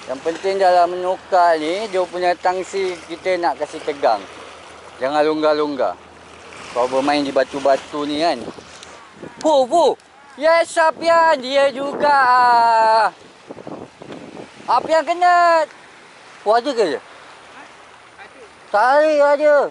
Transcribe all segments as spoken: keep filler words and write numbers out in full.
Yang penting dalam menukar ni, dia punya tangsi kita nak kasih tegang. Jangan longgar-longgar. Kau bermain di batu-batu ni kan. Pu, pu. Yes, Apian. Dia juga. Apian kena. Pu ada ke je? Tarik aja.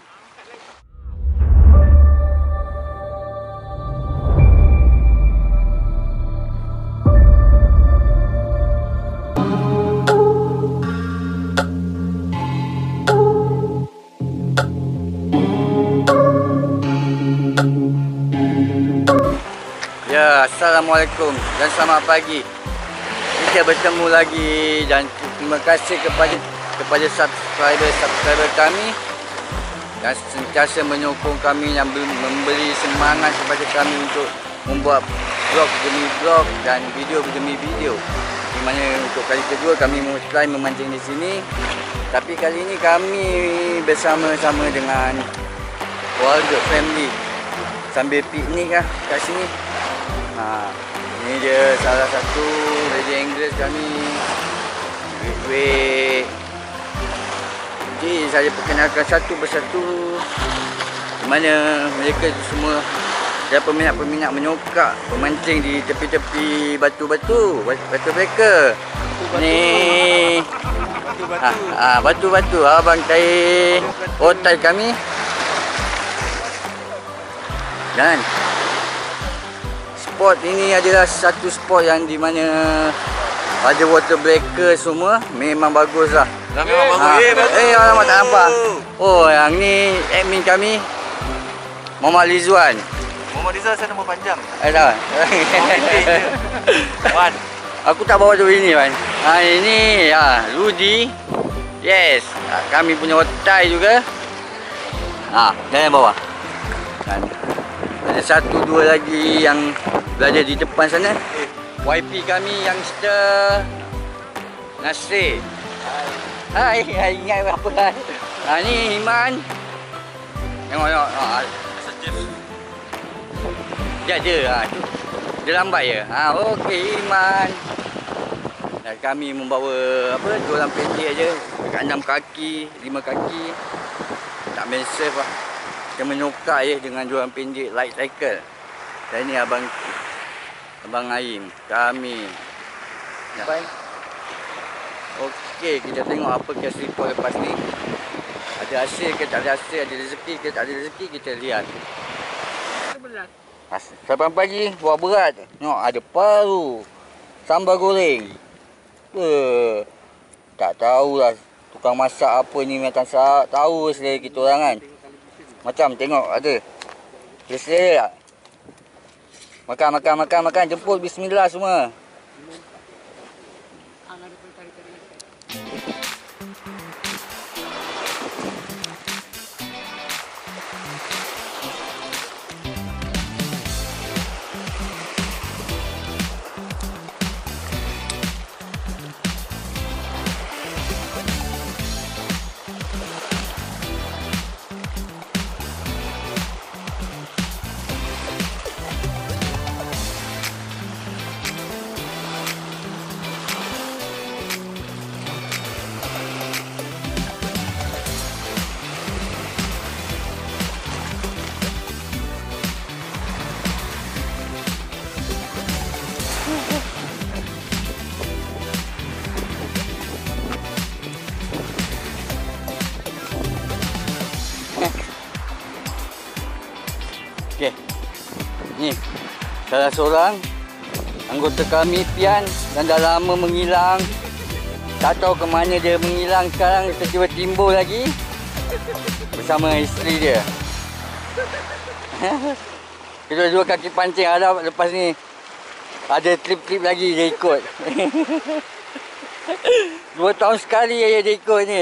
Ya, Assalamualaikum dan selamat pagi. Kita bertemu lagi dan terima kasih kepada kepada subscriber-subscriber kami yang sentiasa menyokong kami dan memberi semangat kepada kami untuk membuat vlog demi vlog dan video demi video. Di mana untuk kali kedua kami mulai memancing di sini. Tapi kali ini kami bersama-sama dengan keluarga, family, sambil piknik lah kat sini. Ha, ini dia salah satu lady angler kami, Wait-wait. Jadi saya perkenalkan satu persatu di mana mereka semua dan peminat-peminat menyokak memancing di tepi-tepi batu-batu, batu mereka. Ni batu-batu. Ah, batu-batu. Abang tarik otai kami. Dan spot ini adalah satu spot yang di mana ada water breaker semua. Memang bagus lah. Dah memang bagus. Ha. Eh, bagus. Eh, alamak tak nampak. Oh, yang ni admin kami, Muhammad Rizwan. Muhammad Rizwan saya nombor panjang. Eh, tak. Wan. Aku tak bawa tu ini, Wan. Ha, ini ha, Rudy. Yes. Ha, kami punya otai juga. Ha, jangan bawa. Dan ada satu dua lagi yang berada di depan sana. Y P kami youngster Nasir. Hai, hai, ingat apa kan? Ha, ni Iman. Tengok tengok. Ha, dia ada. Ha, tu. Dia lambat je. Ha, okey Iman. Dan kami membawa apa? Jualan pendek je. Dekat enam kaki, lima kaki. Tak main safe lah. Kita menyokak je dengan jualan pendek light cycle. Dan ini abang Abang Aim, kami. Nampak? Okey, kita tengok apa kes report lepas ni. Ada hasil ke tak ada hasil, ada rezeki ke tak ada rezeki, kita lihat. Sarapan pagi, buah berat. Tengok, ada paru. Sambal goreng. Uh, tak tahulah tukang masak apa ni, macam tahu selera kita orang kan. Macam tengok ada. Dia selera tak? Makan, makan, makan, makan. Jemput bismillah semua. Okey. Ni salah seorang anggota kami, Pian, dan dah lama menghilang. Tak tahu ke mana dia menghilang sekarang, tiba-tiba timbul lagi bersama isteri dia. Kita dua kaki pancing, harap lepas ni ada trip-trip lagi dia ikut. Dua tahun sekali dia ikut ni.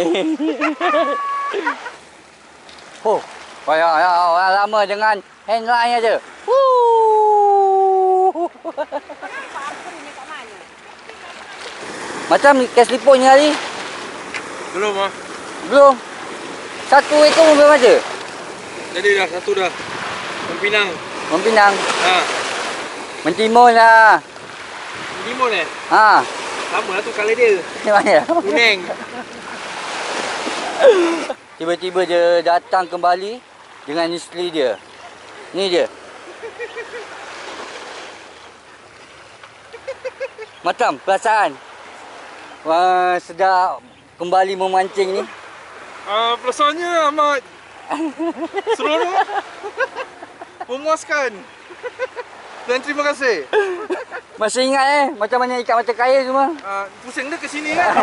Oh, banyak orang lama dengan handline aja. Macam kes liput ni hari? Belum ah. Belum. Satu ekor berapa ada? Jadi dah satu dah. Mempinang. Mempinang. Ha. Mentimun lah. Mentimun eh? Ha. Sama lah tu kali dia. Ni mana? Kuning. Tiba-tiba dia datang kembali dengan isteri dia. Ni dia. Macam perasaan. Wah, sedap kembali memancing ni. Ah, uh, perasaannya amat seronok. Memuaskan. Dan terima kasih. Masih ingat eh macam mana ikat mata kaya semua? Uh, pusing dia ke sini kan?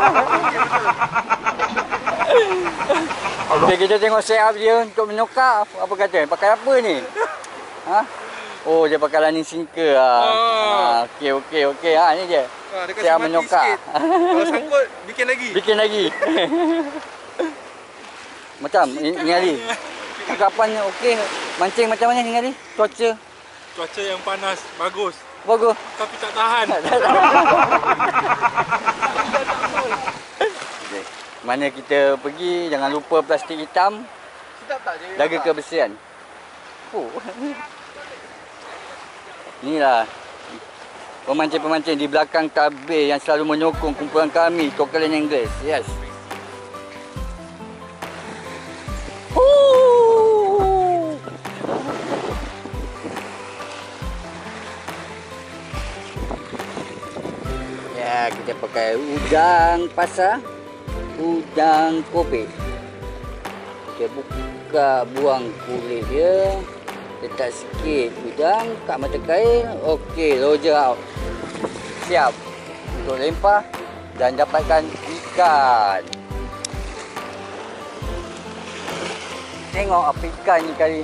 Okay, kita tengok set up dia untuk menyokap. Apa kata? Pakai apa ni? Ha? Oh, dia pakai running sinker ah. Oh. Ha, okey okey okey. Ha, ni dia. Ah, dia kasi Set up mati menyokap. sikit. Kalau sangkut, bikin lagi. Bikin lagi. Macam Ningali. Tangkapan okey. Mancing macam mana Ningali? Cuaca? Cuaca yang panas, bagus. Bagus. Tapi tak tahan. Okay. Mana kita pergi, jangan lupa plastik hitam. Sedap tak je? Jaga kebersihan. Oh. Inilah pemancing-pemancing di belakang tabir yang selalu menyokong kumpulan kami, Coquelin Anglers. Yes. Ooh. Ya, kita pakai udang pasar, udang kobe. Kita buka, buang kulit dia. Letak sikit udang kat mata kail. Okey, roger out. Siap untuk lempar dan dapatkan ikan. Tengok apa ikan ni kali.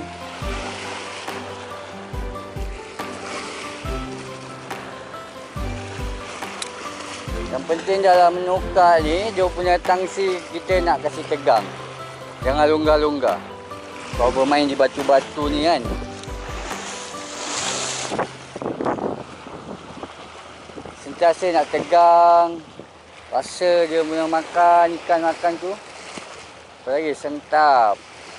Yang penting dalam menukar ni, dia punya tangsi kita nak kasih tegang. Jangan longgar-longgar. Kalau bermain di batu-batu ni kan. Sentiasa nak tegang. Rasa dia punya makan, ikan makan tu. Apa lagi? Sentap.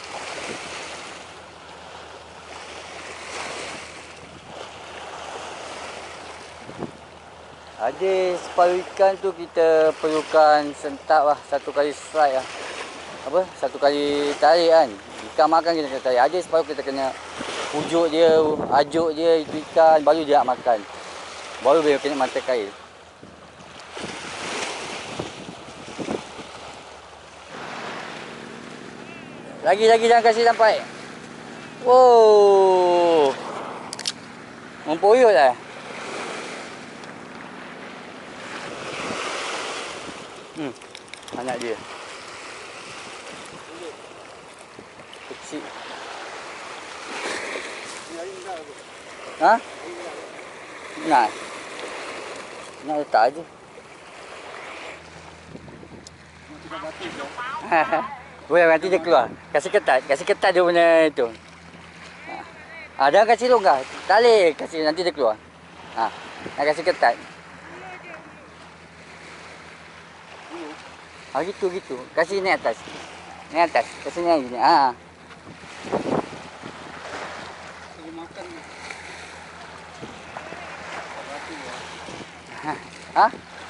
Ada separuh ikan tu kita perlukan sentap lah. Satu kali strike lah. Apa? Satu kali tarik kan. Ikan makan kita kena tarik. Ada separuh kita kena pujuk dia, ajuk dia itu ikan. Baru dia nak makan. Baru dia kena mata kail. Lagi-lagi jangan kasih sampai. Wow. Mempoyot lah. Hmm. Anak dia. Kecil. Ha? Nak. Nak letak aje. Boleh nanti dia keluar. Kasih ketat, kasih ketat dia punya itu. Ha, ah, jangan kasih longgar. Tali kasih nanti dia keluar. Ha, nak kasih ketat. Ah, gitu gitu. Kasih naik atas. Naik atas. Kasih naik gini. Ah. Lagi makan. Ha?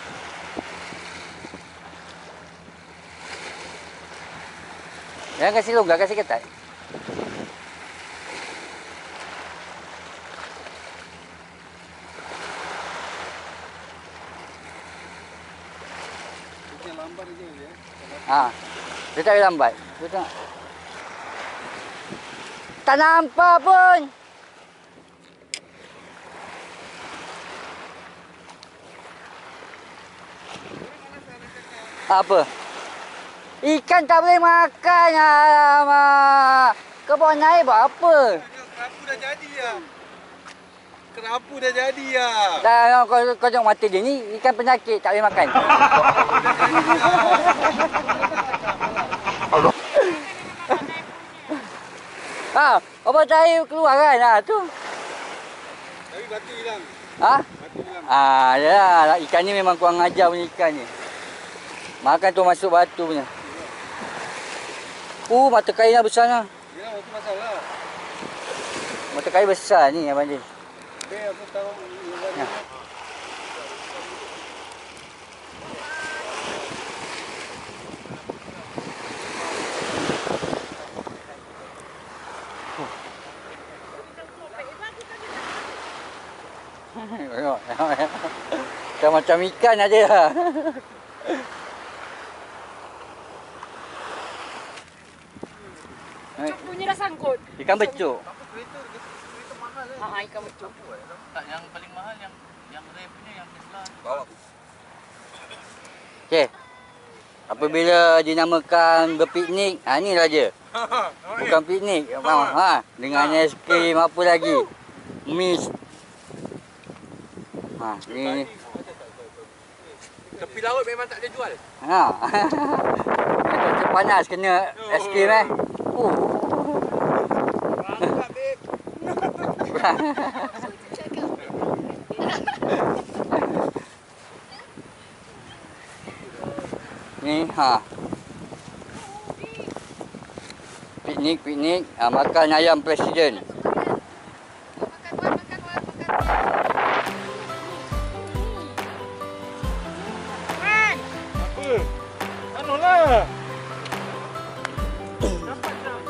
Jangan kasih longgar, kasih ketat. Dia lambat aja ya. Ha. Dia tak lambat. Dia tak. Tak nampak pun. Apa? Ikan tak boleh makan. Alamak. Kau bawa naik buat apa? Kerapu dah jadi ya. Kerapu dah jadi ya. Dah, kau, kau tengok mata dia ni. Ikan penyakit tak boleh makan. Ha, apa cahaya keluar kan? Ha, tu. Tapi batu hilang. Ha? Batu hilang. Ah, yalah. Ikan ni memang kurang ajar punya ikan ni. Makan tu masuk batu punya. Uh, mata kailnya besar lah. Ya, itu masalah. Mata kail besar ni Abang Jin. Be, aku tahu. Ya. Macam-macam ikan ada lah. Becuk punya dah sangkut. Ikan becuk. Kereta, kereta mahal kan? Ha, ikan becuk. Tak, yang paling mahal yang yang rare punya yang Tesla. Bawa. Okey. Apabila dinamakan berpiknik, ha ni raja. Bukan piknik, faham? Ha, dengan es krim apa lagi? Mis. Ha, ni. Tepi laut memang tak ada jual. Ha. Cuaca panas kena es krim eh. Oh. Rangkap, babe. Ni ha. Piknik, piknik, ha, makan ayam presiden. Apa? Anu lah. Dapat dah.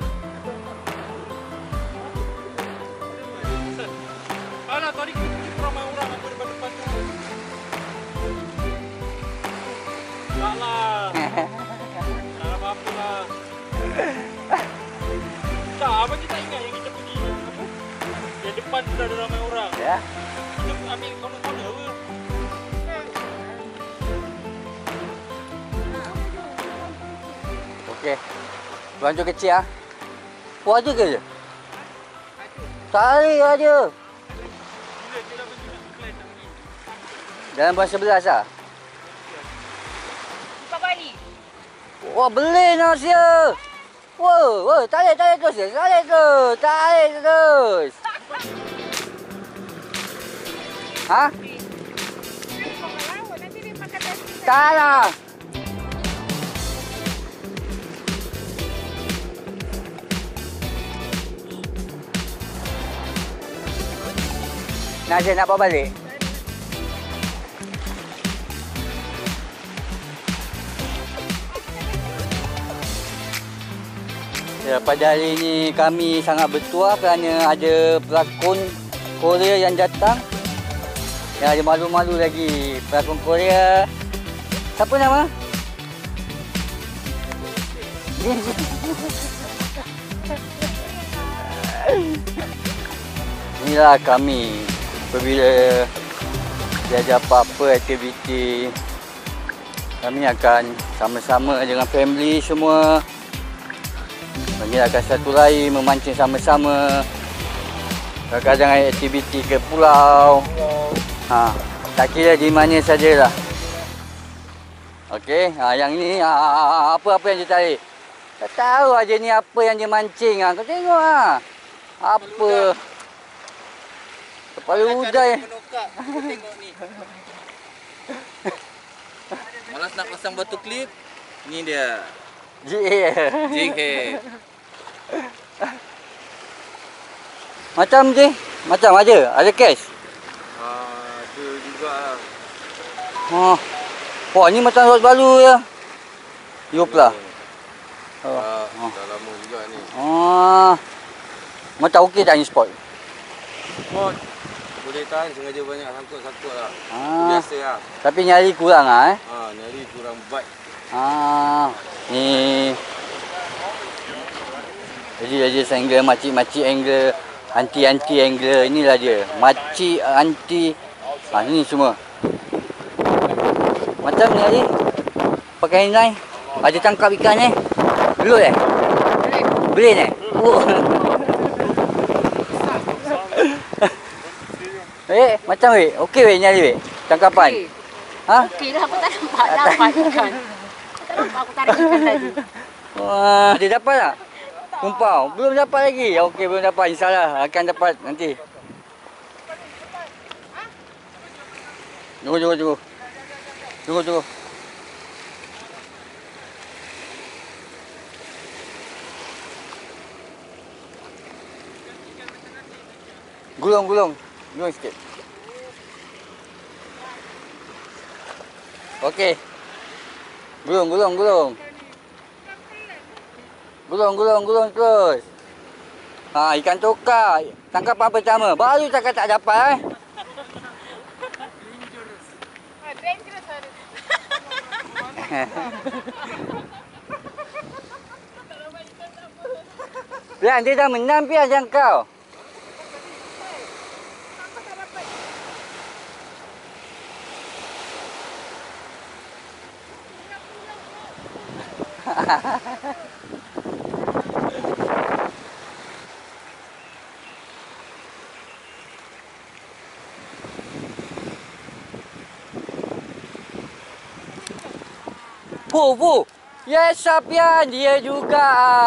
Alah, tadi kita ramai orang apa depan-depan tu. Tak lah. Tak apa-apa lah. Tak, abang je tak ingat yang kita pergi apa? Yang depan tu dah ada ramai orang. Ya. Kita ambil corner-corner apa? Okey. Pelonco kecil ah. Puas je ke je? Tarik aja. Bila dia dah pergi nak decline tak pergi. Dalam bulan sebelas ah. Empat Bali. Wah, beli nasi dia. Wah, wah, tarik, tarik terus. je. Tarik terus. Tarik terus. Ha? Nanti dia makan nasi. Tak lah. Nasi nak bawa balik? Ya, pada hari ini kami sangat bertuah kerana ada pelakon Korea yang datang. Yang ada malu-malu lagi. Pelakon Korea. Siapa nama? Inilah kami apabila tiada apa-apa aktiviti, kami akan sama-sama dengan family semua menyalakan satu lain, memancing sama-sama. Kadang-kadang ada aktiviti ke pulau. Ha, tak kira di mana sajalah. Okey, ha, yang ni ha, apa-apa yang dia tarik. Tak tahu aja ni apa yang dia mancing ah. Kau tengok ah. Apa? Kepala udang. Menokak. Tengok ni. Malas nak pasang batu klip. Ni dia. Jig. Jighead. Macam je. Macam ada. Ada cash. Ah, ada juga lah. Oh. Wah, ni macam rot baru ya. Yoplah. Oh. Ah, Oh. dah lama juga ni. Oh. Macam okey tak ni spot? Oh, boleh tahan sengaja banyak sangkut-sangkut lah. Ah. Biasa lah. Tapi nyari kurang ah eh. Ah, nyari kurang bite. Ah. Ni. Jadi aja angler, makcik-makcik angler, anti-anti angler, inilah dia. Makcik anti. Ah, ni semua. Macam ni tadi. Pakai line. Ada tangkap ikan eh. Belut eh? Beli eh? Oh. Eh, macam weh. Okey weh nyari weh. Tangkapan. Okey. Ha? Okey dah, aku tak nampak dapat ikan. Aku tak nampak aku tarik ikan tadi. Wah, dia dapat tak? Kumpau. Belum dapat lagi. Okey, belum dapat. InsyaAllah akan dapat nanti. Tunggu, tunggu, tunggu. Tunggu, tunggu. Gulung, gulung. Gulung sikit. Okey. Gulung, gulung, gulung. Gulung, gulung, gulung terus. Ha, ikan tokar. Tangkapan pertama. Baru cakap tak dapat eh. Pian, dia dah menang Pian macam kau. Fu, Fu. Yes, Apian. Dia juga.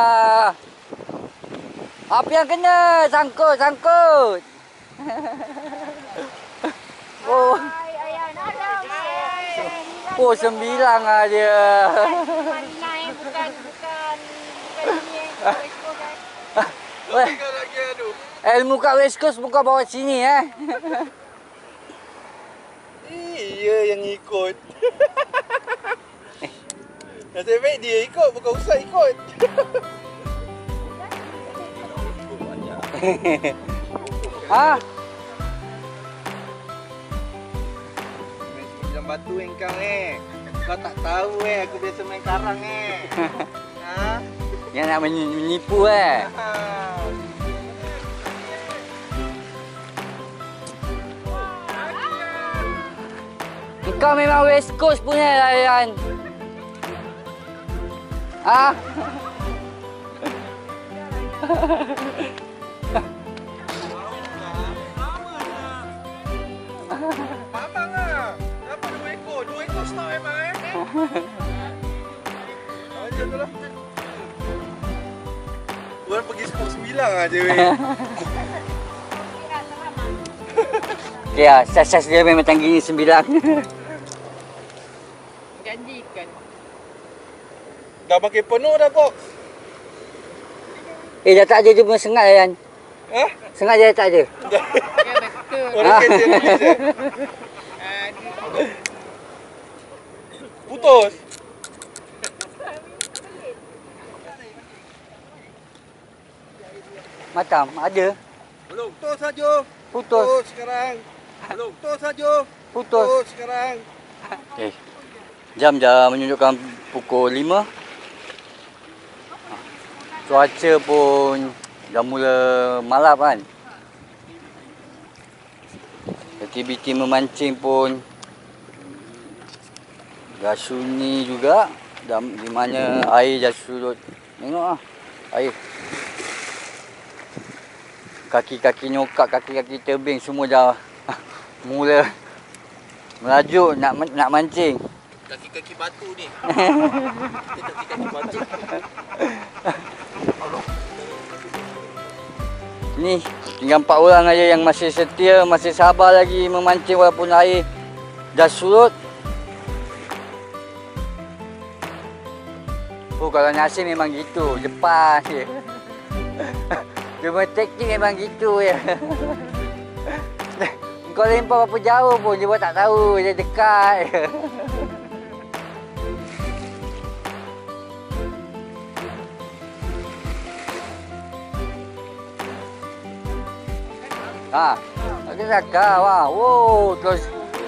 Apian kena. Sangkut, sangkut. Oh. Oh, sembilan lah dia. Bukan, bukan, bukan ini. Weh, ilmu kat West Coast bukan bawa sini eh. Iya yang ikut. Nasib baik dia ikut, bukan Ustaz ikut. Ha? Main sembilan batu yang kau eh. Kau tak tahu eh, aku biasa main karang eh. Ha? Yang nak menipu eh. Ha. Kau memang West Coast punya layan. Ah. Mamang ah. Kenapa dua ekor? Dua ekor stop memang eh. Macam tu lah. Orang pergi skor sembilan aja weh. Okay lah, sias-sias dia memang macam gini sembilan. Janjikan. Dah makin penuh dah box. Eh, dah tak ada dia punya sengat layan. Ha? Sengat dia tak ada. Ya betul. Orang kerja tulis eh. Putus. Macam ada. Belum. Putus saja. Putus. Putus sekarang. Belum. Putus saja. Putus. Putus sekarang. Eh, jam dah menunjukkan pukul lima. Cuaca pun dah mula malap kan. Aktiviti memancing pun dah sunyi juga. Dah, di mana air dah surut. Tengok ah, air. Kaki-kaki nyokap, kaki-kaki tebing semua dah mula merajuk nak nak mancing. Kaki-kaki batu ni. Kaki-kaki batu. Ni tinggal empat orang aja yang masih setia, masih sabar lagi memancing walaupun air dah surut. Oh, kalau nasi memang gitu, Jepang je. Dia punya taktik memang gitu ya. Kau lempar berapa jauh pun dia buat tak tahu, dia dekat. Ha, ada zakar wah. Wow, terus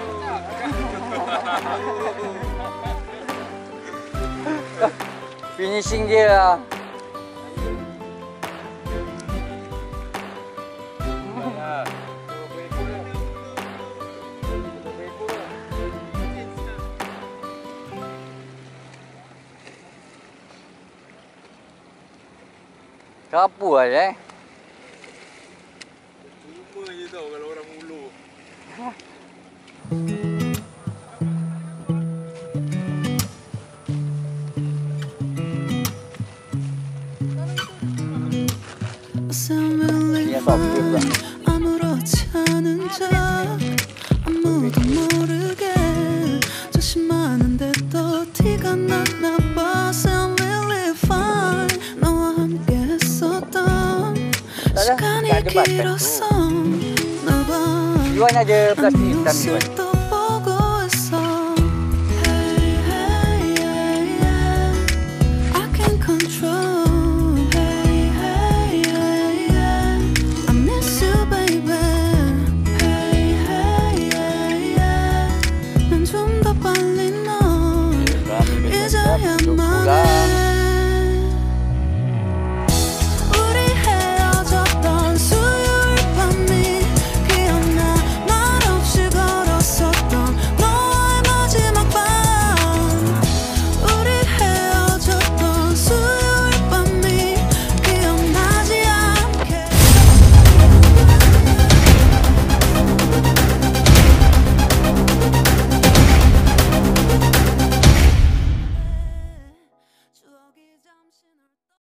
finishing dia lah. Kapu aja eh. Cuma je tau kalau orang mulu. Ini apa pula? 아무렇지 않은 척 아무도 모르게 조심하는데 또 티가 났나 봐. Sound really fine 너와 함께 했었던 시간이 길었어. 널 봐. Yuan ada plastik hitam Yuan.